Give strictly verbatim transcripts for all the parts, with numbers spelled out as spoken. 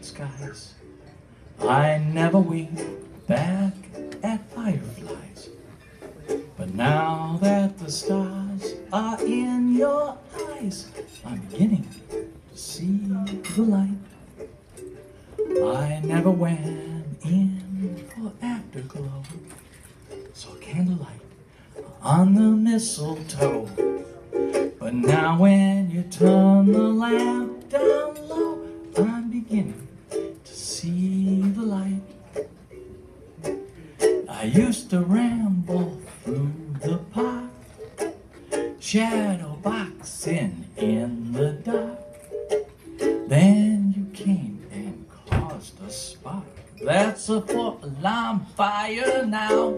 night skies. I never winked back at fireflies. But now that the stars are in your eyes, I'm beginning to see the light. I never went in for afterglow, saw candlelight on the mistletoe. But now when you turn the lamp down low, I'm beginning to see the light. I used to ramble through the park, shadow boxing in the dark. Then you came and caused a spark. That's a four-alarm fire now.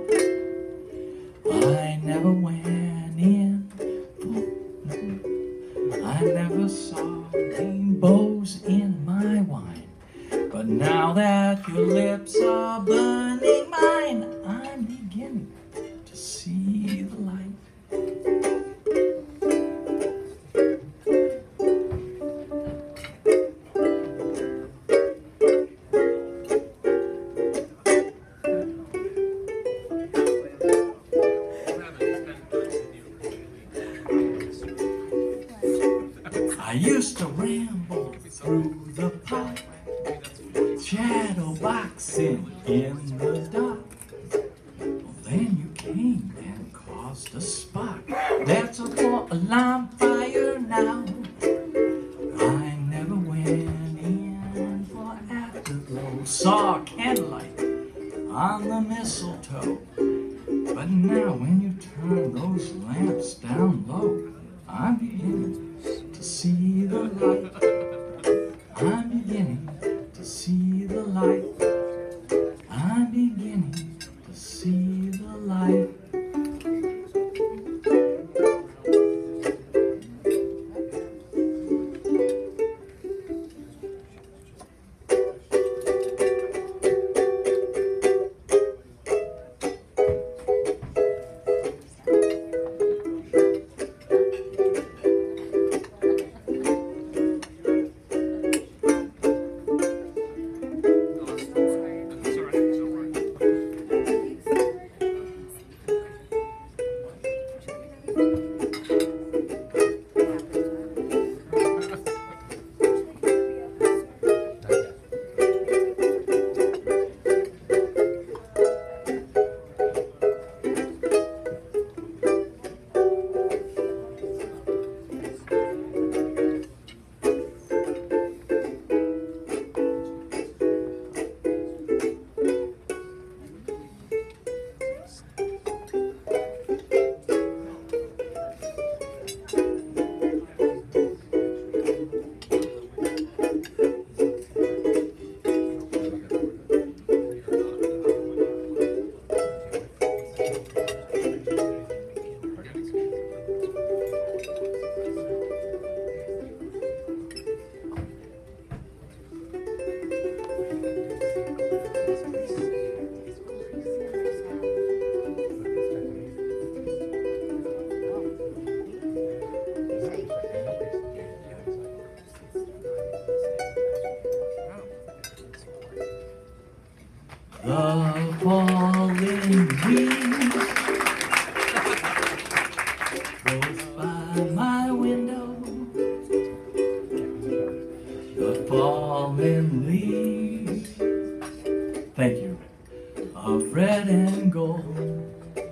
I never went in for, I never saw rainbows in my wine. But now that your lips are burning mine, I'm beginning to see the light. I used to ramble through the park, shadow boxing in the dark. Well, then you came and caused a spark. That's a four-alarm fire now. I never went in for afterglow, saw candlelight on the mistletoe. But now when you turn those lamps down low, I'm beginning to see the light. I'm beginning to see the light. I'm beginning to see the light. The falling leaves close by my window. The falling leaves, thank you, of red and gold.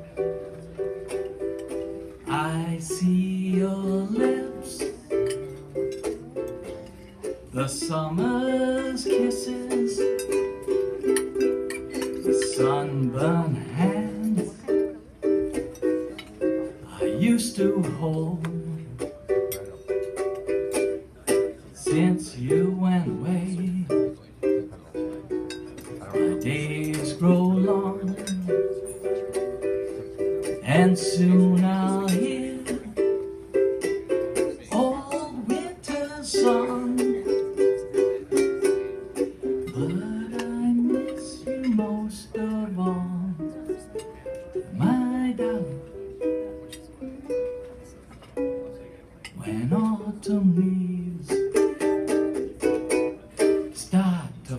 I see your lips, the summer's kisses, sunburned hands I used to hold. Since you went away, my days grow long, and soon I'll hear old winter song. But I miss you most of all, my darling. When autumn leaves start to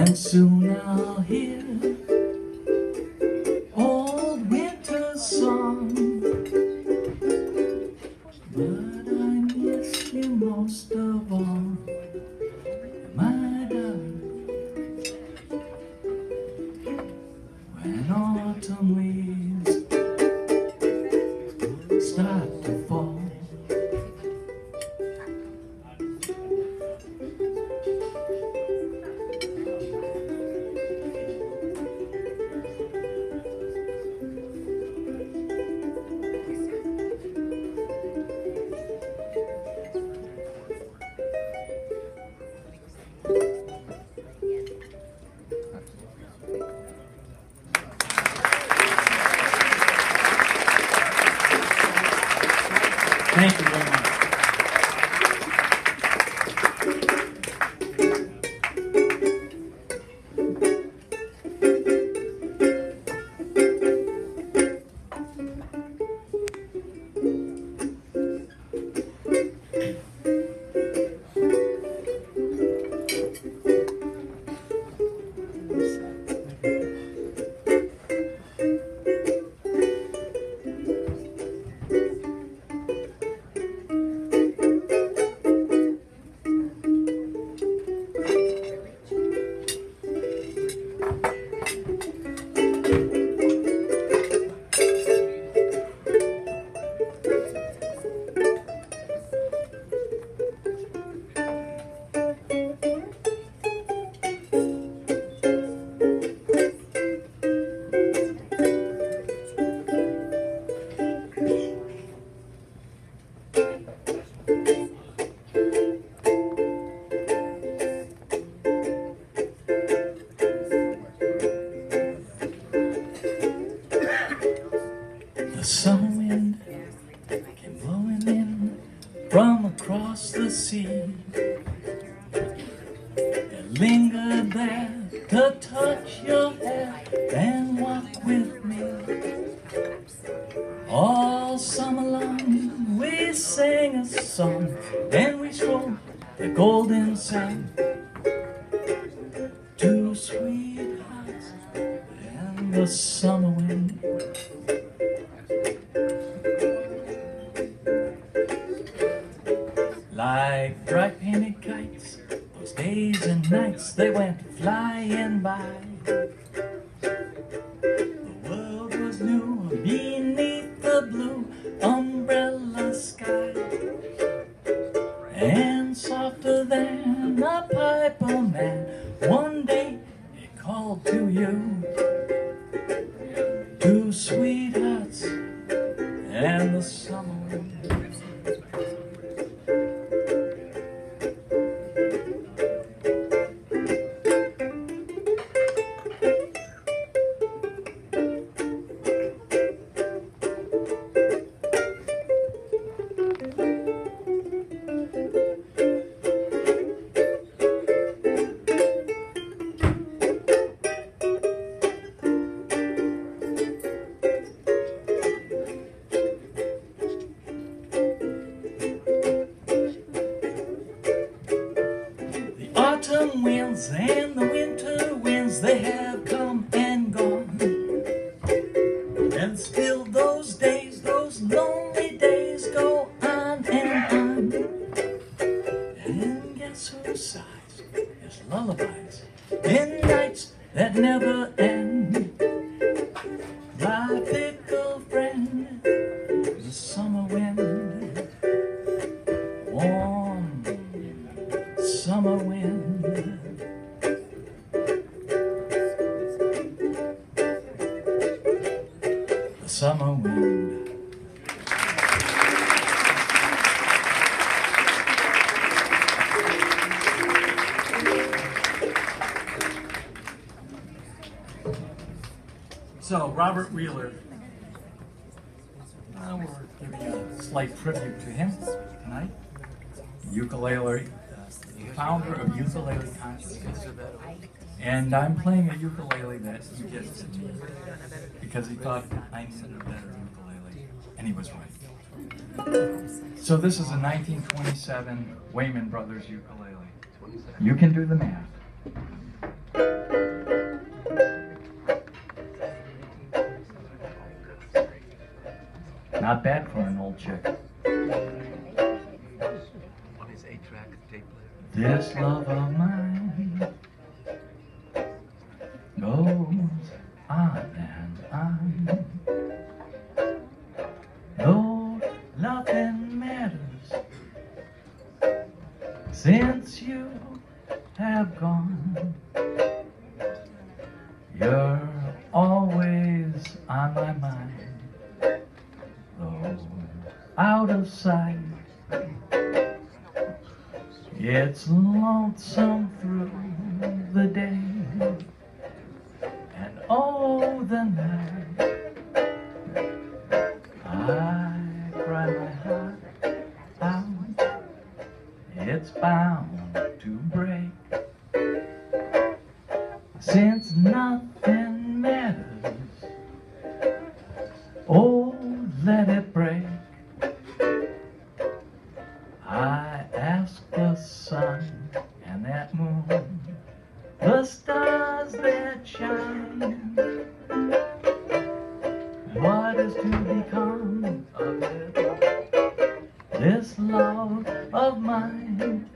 and soon I'll hear old winter's song. But I miss you most of all, my darling, when autumn leaves start to fall. Thank you very much. The summer wind came blowing in from across the sea. It lingered there to touch your hair and walk with me. All summer long we sang a song and we strolled the golden sand. Two sweethearts and the summer wind. Like bright painted kites, those days and nights they went flying by. The world was new beneath the blue umbrella sky, and softer than a piper man, one day he called to you. Two sweethearts and the summer wind. Autumn winds and the winter winds, they have come and gone. And still those days, those lonely days go on and on. And guess who sighs his lullabies in nights that never end? My fickle friend, the summer wind, warm summer wind. The summer wind. So, Robert Wheeler, uh, we're giving a slight tribute to him tonight. Ukulele, the founder of Ukulele Consciousness. And I'm playing a ukulele that he gifted to me because he thought I needed a better ukulele, and he was right. So this is a nineteen twenty-seven Wayman Brothers ukulele. You can do the math. Not bad for an old chick. On his eight-track tape player. This love of mine goes on and on. Though nothing matters since you have gone. You're always on my mind, though out of sight. It's lonesome through the day, and oh, the night. I cry my heart out, it's bound to break, since nothing matters. Oh, let it break. I ask the sun and that moon, the stars that shine, what is to become of it, this love of mine?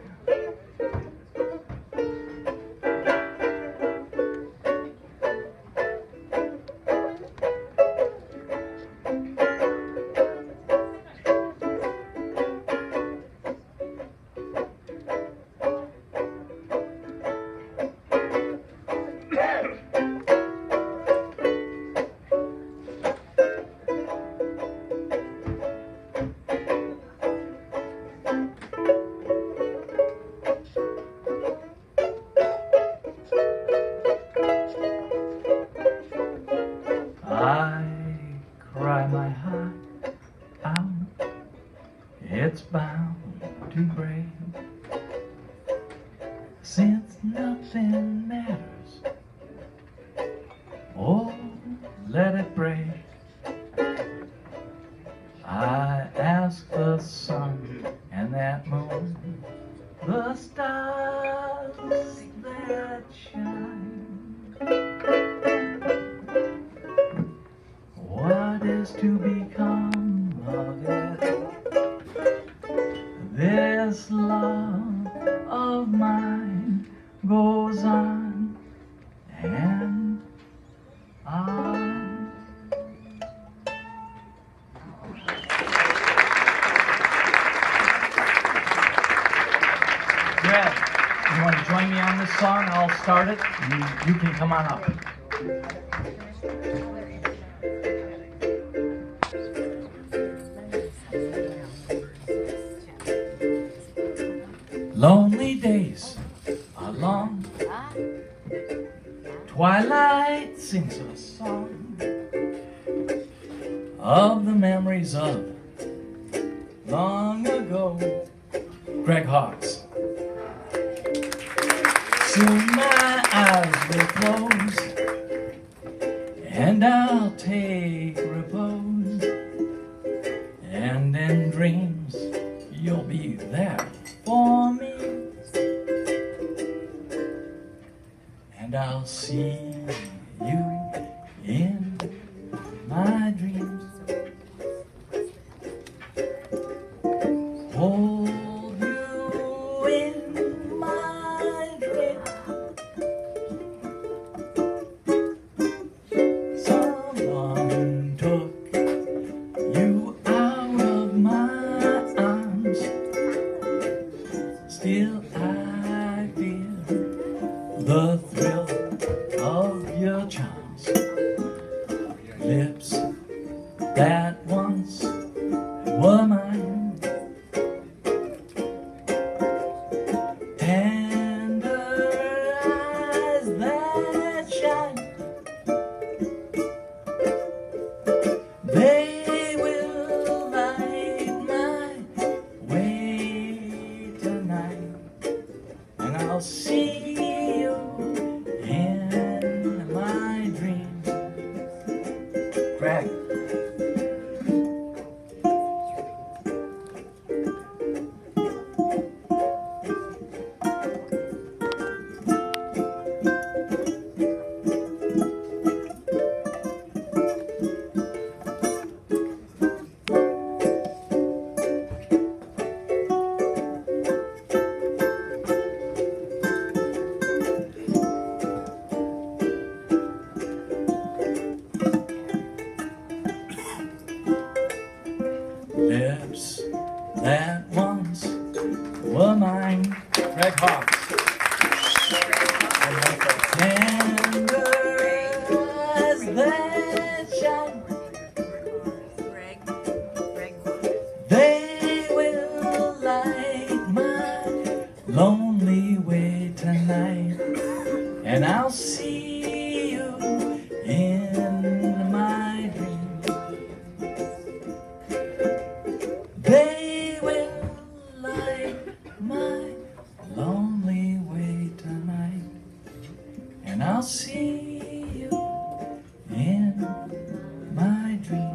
I cry my heart out, it's bound to break, since nothing matters. Oh, let it break. I ask the sun and that moon, the stars that shine, what is to become of it, this love of mine goes on and on. Greg, you want to join me on this song? I'll start it. You, you can come on up. Lonely days are long, twilight sings a song of the memories of long ago. Greg Hawkes. Soon my eyes will close and I'll take repose, and in dreams you'll be there for me, and I'll see you in my dreams. Hold you in my dreams. Someone took you out of my arms. Still I feel the thrill of your charms. Lips that once were mine, tender eyes that shine, they will light my way tonight, and I'll see you in my see you in my dreams. They will light my lonely way tonight, and I'll see you in my dreams.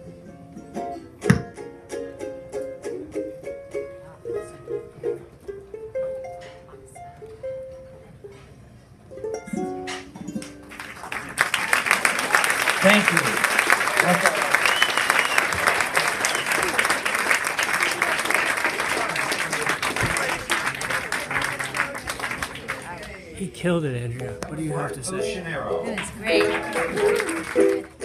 Thank you. He killed it, Andrea. What do you have to say? It was great.